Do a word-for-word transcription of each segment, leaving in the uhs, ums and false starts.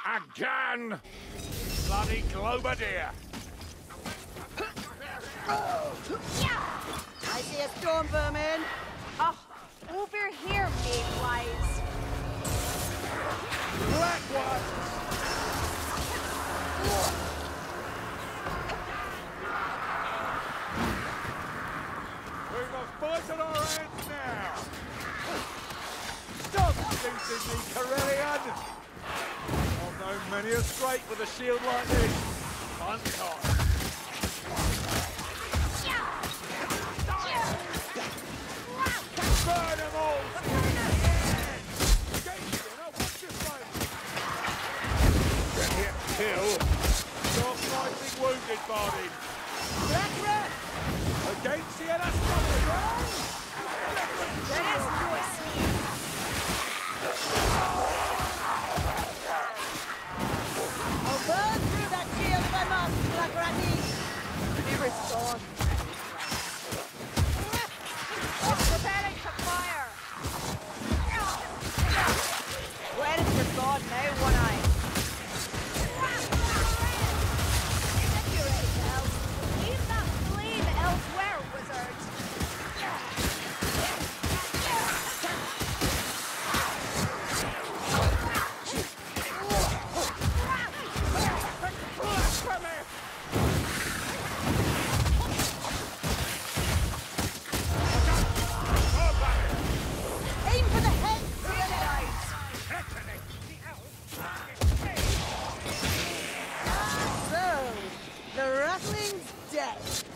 Again! Bloody Globadier! I see a storm vermin. Oh, over here, mayflies. Black one! We've a fight on our hands now! Stop shooting me, Corellian! I've known many a scrape with a shield like this. Fun time. Burn them all! Get hit, kill. Stop slightly wounded, Barney. Black rat! Against the Anastasia! There is no escape. I'll burn through that shield if I must, Black Ratty! Be restored. It's preparing to fire. Where is your god now, One Eye? You're ready, elves. Leave that flame elsewhere, wizard. Aim for the head! So, the rattling's dead.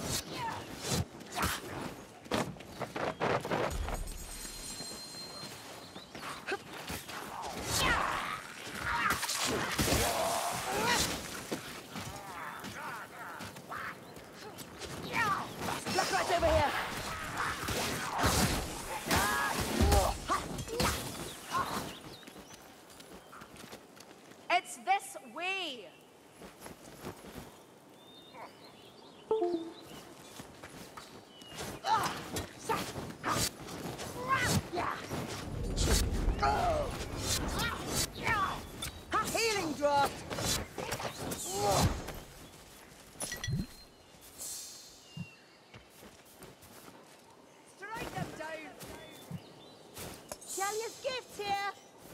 Black Rat's over here! It's this way. Healing draft! Strike them down. Shalia's gift here!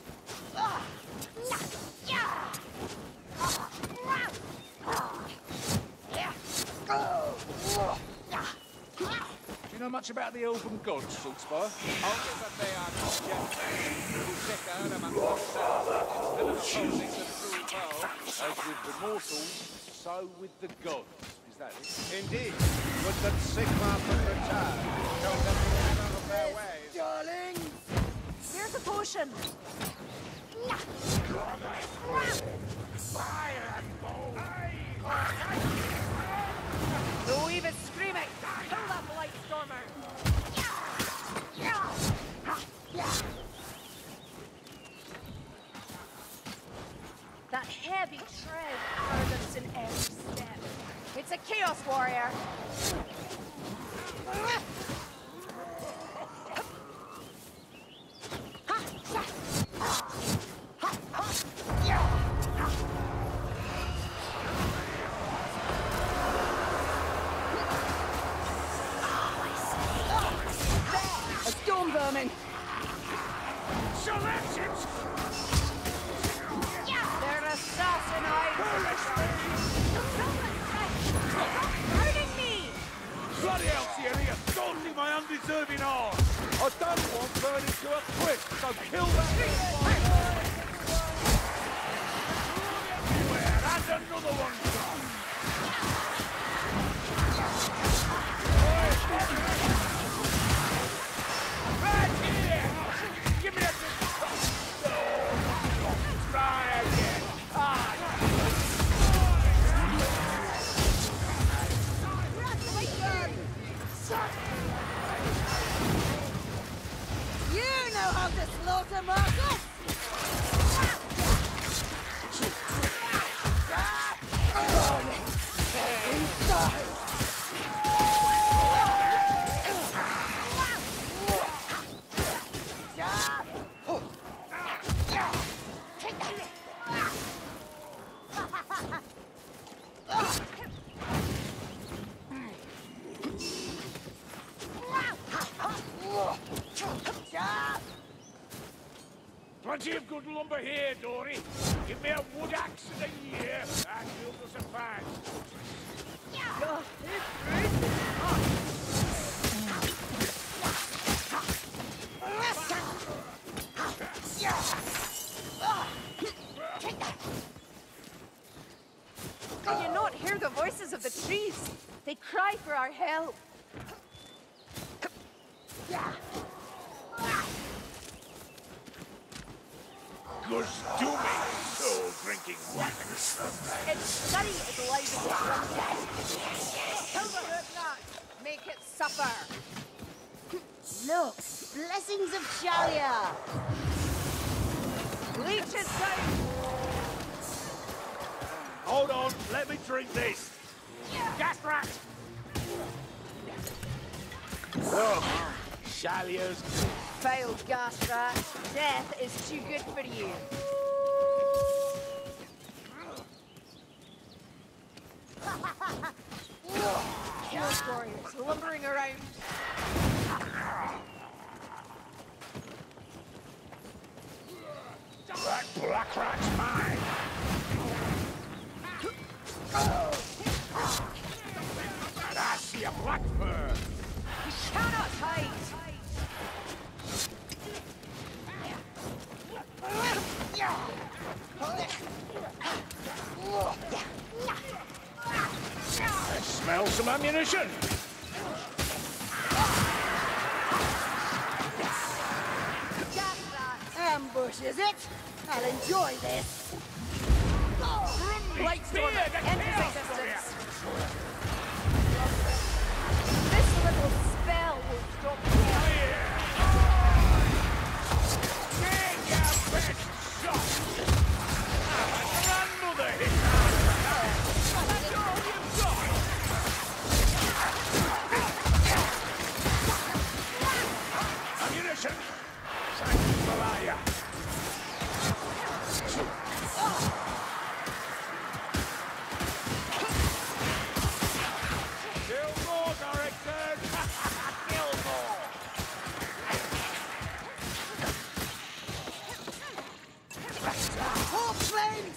Do you know much about the Elven gods, Saltspire? Only that they are not yet who check out among themselves instead of opposing the true foe. As with the mortals, so with the gods. Is that it? Indeed, would that Sigmar could return, show them the error of their ways. Darling! Here's a potion. No even screaming. Kill that blight stormer. That heavy tread hardens in every step. It's a chaos warrior. A storm vermin! Selections! They're assassin eyes. Hurting me! Bloody hell, Thierry, you're scorching my undeserving arm! I don't want burning to a crisp, so kill that everywhere, and another one! Right here! Give me a good try again! Ah, You know how to slaughter Marcus! Plenty of good lumber here, Dory. Give me a wood axe and a year, and you'll do some fine. God, this is Can you not hear the voices of the trees? They cry for our help. Good dooming, soul drinking one. Its study is light as a Kill the hook nut. Make it supper. Look, blessings of Shalia. Leech is down. Hold on, let me drink this. Gas rat! Look, Shalia's Failed gas rat. Death is too good for you. Chaos warriors lumbering around. That black rat's mine! And I see a black fur! You cannot hide. I smell some ammunition! Gas rat. Ambush, is it? I'll enjoy this. Lightstormer enters existence. This little spell will stop you. Take your best shot! I'm a grandmother hit! That's all you've got! Ammunition! Sanctus Malaya! Kill more, Dorrington! Kill more! Hawk flames!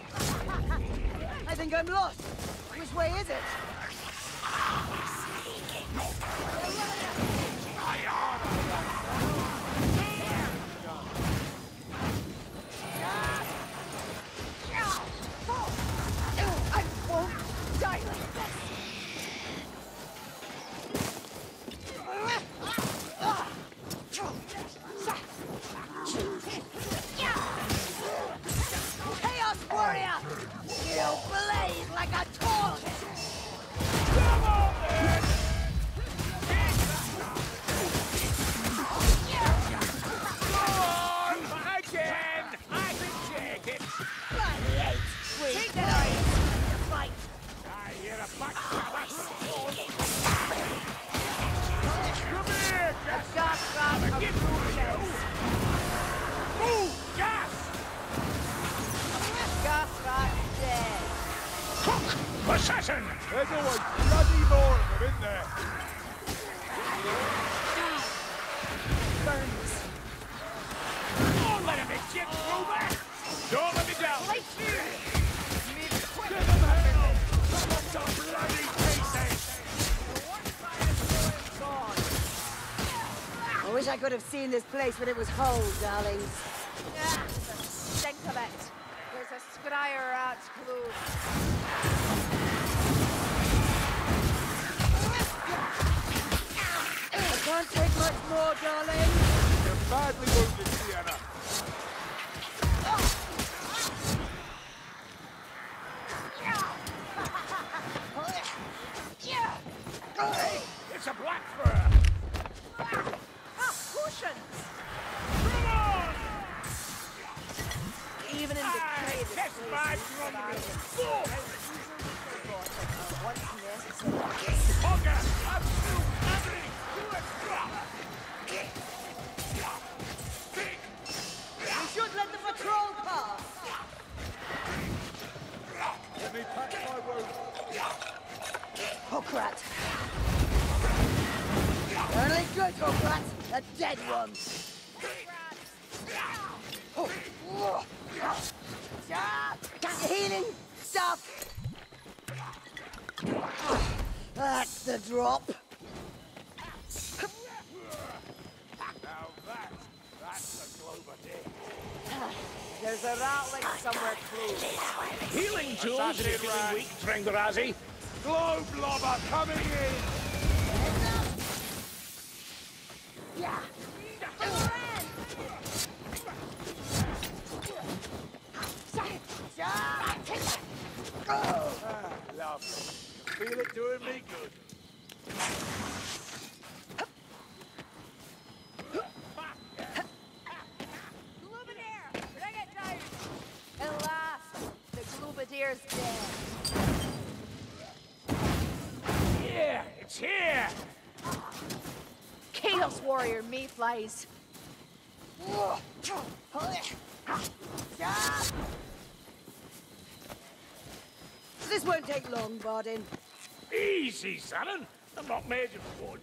I think I'm lost. Which way is it? I won't die like this. Chaos warrior! You'll blaze like a torch! Come on, then! Go on! Again! I can take it! Take that eye. Fight! I hear a backstabber! Come here, gas! Gas rat approaches. Move, gas! Gas rat dead. Hook! Assassin! There's always bloody more of them in there! Burns. Don't let him hit you, Ruben! Don't let me down! Light you. Move quick. Give him hell! Some bloody pieces! I wish I could have seen this place when it was whole, darlings. Yeah, the stink of it. There's a scryer rat close. I can't take much more, darling. You're badly wounded, Sienna. Hey, it's a black fur! Ah, potions! Come on! Even in Ah, decay, this test place my is drumming! surviving. Go! Once necessary. Hogger, I'm still hammering! Do a drop! We should let the patrol pass. Let me patch my wound. Hookrat. Only good Hookrat. A dead one. Oh. Healing stuff. That's the drop. Now that, that's a Glover There's a rattling somewhere close. Healing tools if you're feeling weak, Trengarazi. Globe Lobber coming in! Yeah. Ah, lovely. Feel it doing me good. Glubadier! Bring it down! Alas, the Glubadier's dead. Yeah, it's here! Chaos Warrior Mayflies. This won't take long, Bardin. Easy, son. I'm not made of wood.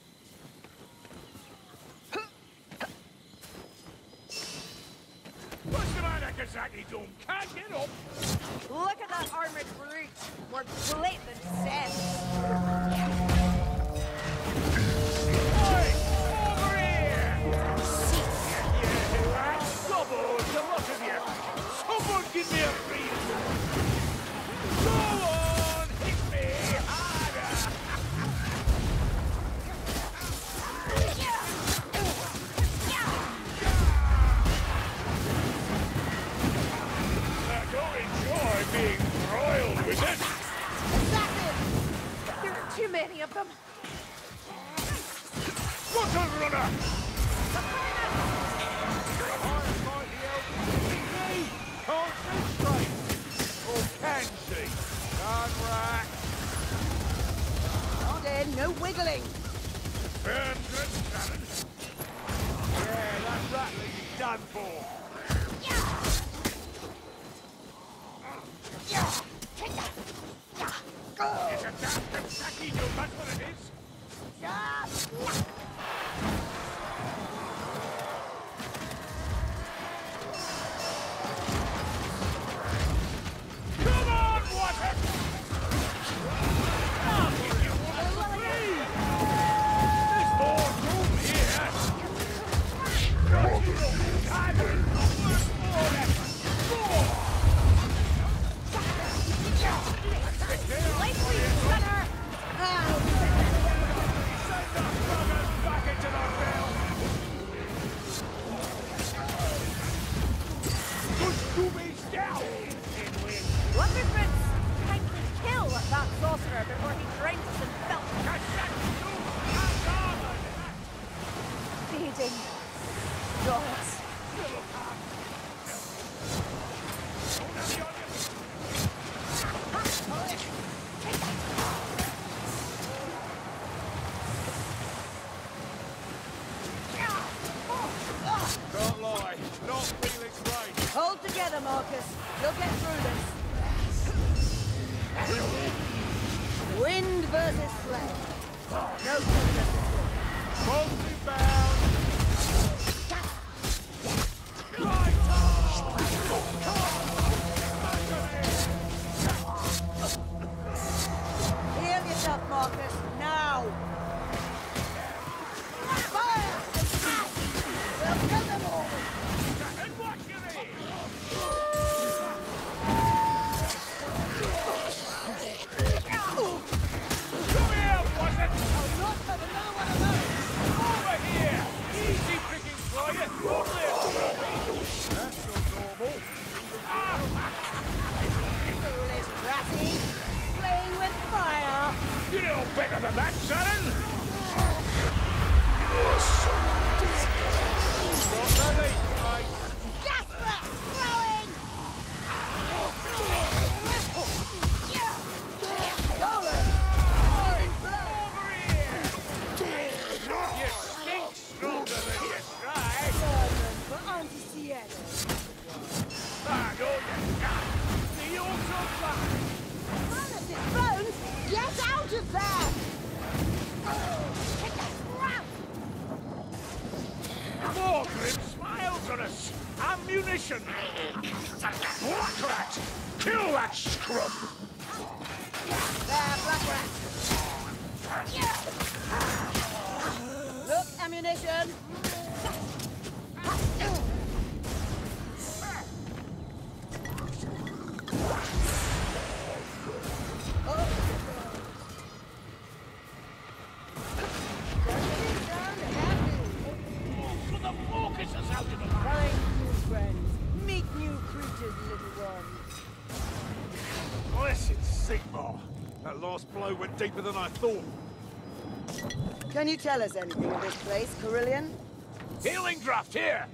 What's the matter, Kazaki Doom? Can't get up! Look at that armored brute. More plate than sense. Oi! Over here! Yeah, you rats! Double, the lot of you! Someone give me a breather! Go on! Hit me harder! I don't enjoy being broiled with it! There are too many of them. What a runner! Can't see straight. Or can see. Can't rack. Bardin, no wiggling. Burn good, Shannon. Yeah, that rattling is done for. It's a damn Kentucky Doom, that's what it is! Come on, Water! I'll give you one free! There's more room here! Don't you know time is worth more effort! More! Lightly, Gunner! Send the buggers back into the bell. Push Doomies down! Lucky Prince kindly kill that sorcerer before he drowns us in filth. Feeding gods. Can't lie, not feeling great. Hold together, Marcus. You'll get through this. Wind versus flame. No contest. Multi bound. Heal yourself, Marcus. Now. Fire! We'll kill them all. And what you need? Come here, Watson! I'll not have another one of those. Over here! Easy picking for you! Only a That's not normal. Foolish bratty. Playing with fire. You know better than that, Shannon! Not ready, mate. Gas rat throwing. Going. Over here! You stink stronger than you try! For Auntie Sienna. Ah, no, you can't! The auto fly! Manus' bones. Get out of there. More grim smiles on us! Ammunition! Black rat! Kill that scrub! There, Black Rat. Look, ammunition. For the focus us out of the map! Find new friends. Meet new creatures, little one. Blessed Sigmar! That last blow went deeper than I thought. Can you tell us anything of this place, Carillion? Healing draft here!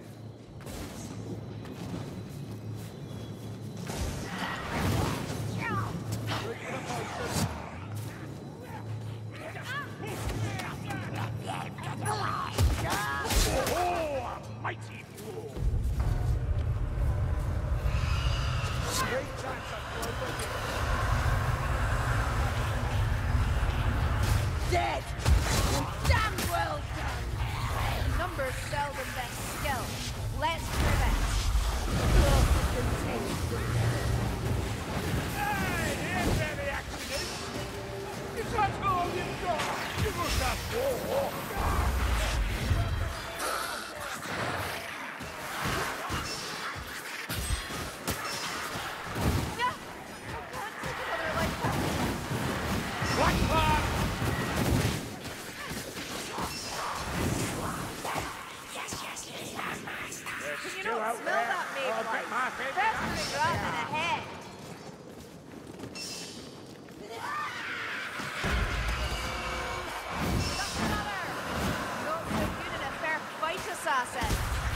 Oh, a mighty blow! Great chance of blowing. Dead! Damn well done! Numbers seldom best skill. Let's prove it. Hey, here's where the action is! If that's all you've got, you must have four. Yeah, I can't take another like that. Black flag! Can you not smell that I'll mayfly? get my favourite Festering rot in the head. That's another. Not so good in a fair fight, assassin.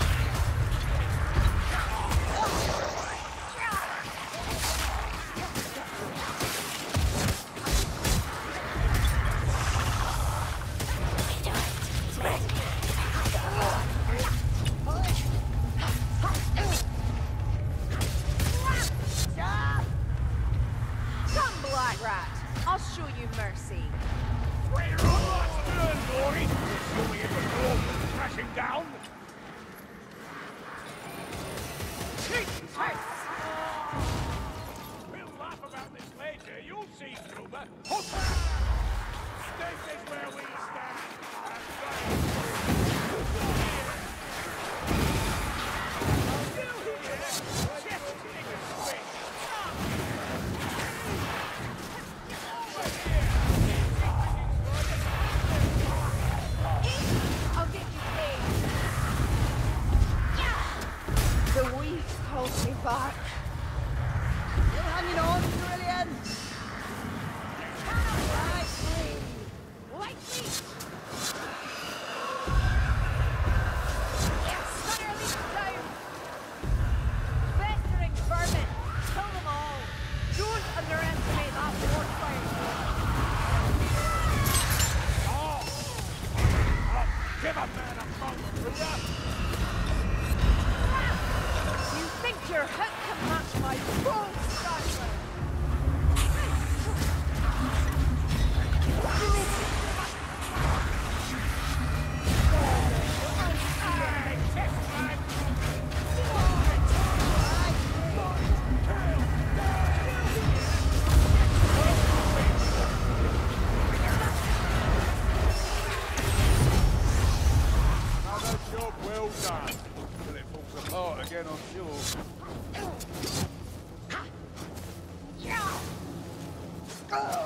Come, Black Rat. I'll show you mercy. We're on last turn, Dory! Assuming it was all crashing down! Jesus! We'll laugh about this later, you'll see, Gruber! This is where we stand! And right. Still here! Just take a swing! Over here! I'll get you paid. The weak calls me back. Still hanging on, Carillion? Right, free. Lightly. Yes, Stunner leads down. Festering vermin. Kill them all. Don't underestimate that war fire. Give a man a moment, Ruda! You think your hit can match my bow, Stradler? Hey, test time! Another job well done. Till it falls apart again, I'm sure. Oh!